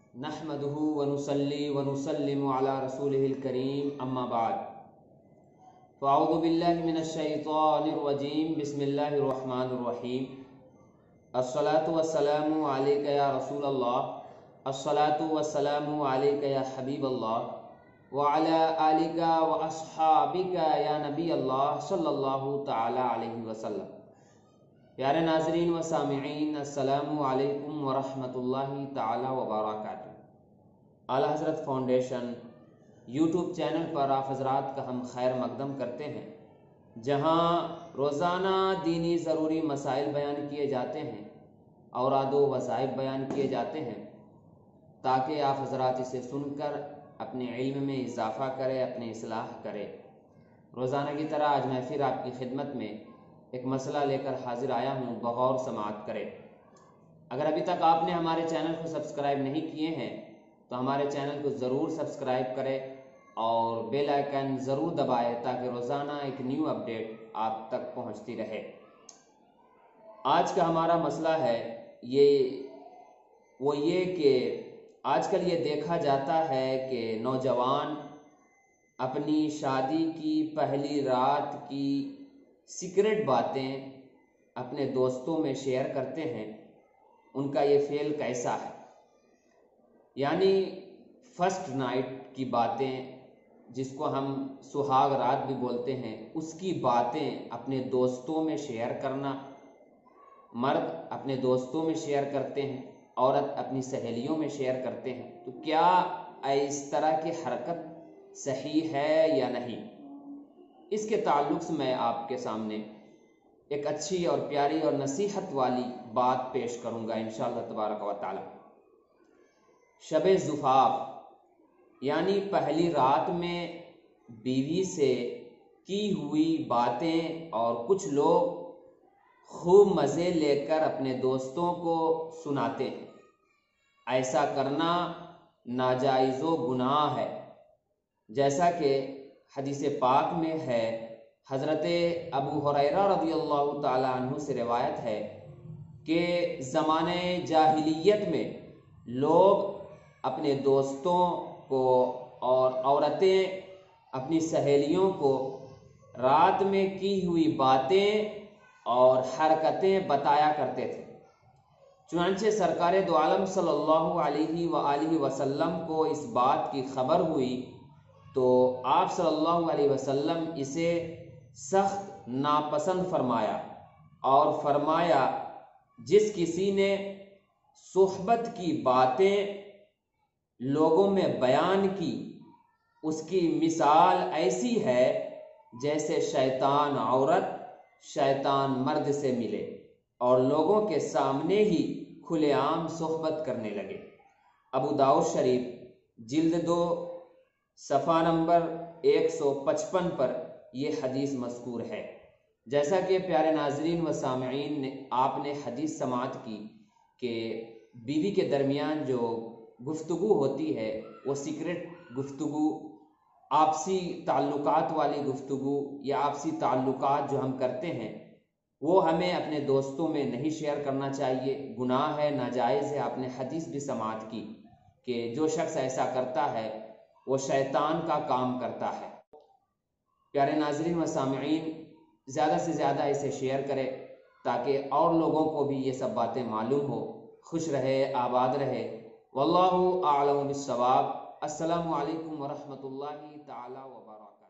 नहमदुहु व नुसल्ली व नुसल्लिमु अला रसूलिहिल करीम अम्मा बाद फ़अऊज़ु बिल्लाहि मिनश शैतानिर रजीम बिस्मिल्लाहिर रहमानिर रहीम अस्सलातु वस्सलामु अलैका या रसूलल्लाह अस्सलातु वस्सलामु अलैका या हबीबल्लाह व अला आलिका व अस्हाबिका या नबी अल्लाह सल्लल्लाहु तआला अलैहि वसल्लम। प्यारे नाज़रीन व सामिईन, अस्सलामु अलैकुम व रहमतुल्लाहि ताला व बरकातुहू। आला हज़रत फाउंडेशन यूट्यूब चैनल पर आप हज़रात का हम खैर मकदम करते हैं, जहां रोज़ाना दीनी ज़रूरी मसाइल बयान किए जाते हैं, औरादो वज़ाइफ बयान किए जाते हैं, ताकि आप हज़रात इसे सुनकर अपने इल्म में इजाफ़ा करें, अपनी इस्लाह करें। रोज़ाना की तरह आज मैं फिर आपकी खिदमत में एक मसला लेकर हाजिर आया हूँ, बगौर समाअत करें। अगर अभी तक आपने हमारे चैनल को सब्सक्राइब नहीं किए हैं तो हमारे चैनल को ज़रूर सब्सक्राइब करें और बेल आइकन ज़रूर दबाएं, ताकि रोज़ाना एक न्यू अपडेट आप तक पहुँचती रहे। आज का हमारा मसला है ये कि आजकल ये देखा जाता है कि नौजवान अपनी शादी की पहली रात की सीक्रेट बातें अपने दोस्तों में शेयर करते हैं। उनका ये फेल कैसा है, यानी फर्स्ट नाइट की बातें, जिसको हम सुहाग रात भी बोलते हैं, उसकी बातें अपने दोस्तों में शेयर करना। मर्द अपने दोस्तों में शेयर करते हैं, औरत अपनी सहेलियों में शेयर करते हैं। तो क्या इस तरह की हरकत सही है या नहीं, इसके ताल्लुक से मैं आपके सामने एक अच्छी और प्यारी और नसीहत वाली बात पेश करूंगा इंशाअल्लाह तबारक व तआला। शबे ज़ुफ़ाफ़ यानी पहली रात में बीवी से की हुई बातें, और कुछ लोग खूब मज़े लेकर अपने दोस्तों को सुनाते हैं। ऐसा करना नाजायज़ो गुनाह है, जैसा कि हदीस पाक में है। हज़रत अबू हुरैरा रज़ियल्लाहु ताला अन्हु से रिवायत है कि ज़माने जाहिलियत में लोग अपने दोस्तों को और औरतें अपनी सहेलियों को रात में की हुई बातें और हरकतें बताया करते थे। चुनांचे सरकार दो आलम सल्लल्लाहु अलैहि वसल्लम को इस बात की खबर हुई तो आप सल्लल्लाहु अलैहि वसल्लम इसे सख्त नापसंद फरमाया और फरमाया, जिस किसी ने सुहबत की बातें लोगों में बयान की, उसकी मिसाल ऐसी है जैसे शैतान औरत शैतान मर्द से मिले और लोगों के सामने ही खुलेआम सुहबत करने लगे। अबू दाऊद शरीफ जिल्द 2 सफ़ा नंबर 155 पर यह हदीस मज़कूर है। जैसा कि प्यारे नाज़रीन व सामिईन ने आपने हदीस समाअत की कि बीवी के दरमियान जो गुफ्तगू होती है वो सीक्रेट गुफ्तगू, आपसी ताल्लुकात वाली गुफ्तगू या आपसी ताल्लुकात जो हम करते हैं वो हमें अपने दोस्तों में नहीं शेयर करना चाहिए। गुनाह है, नाजायज़ है। आपने हदीस भी समाअत की कि जो शख्स ऐसा करता है वो शैतान का काम करता है। प्यारे नाज़रीन व सामिईन, ज़्यादा से ज़्यादा इसे शेयर करें ताकि और लोगों को भी ये सब बातें मालूम हो। खुश रहे, आबाद रहे। वल्लाहु आलम बिस्सवाब। अस्सलामु अलैकुम व रहमतुल्लाहि ताला व बरकातहू।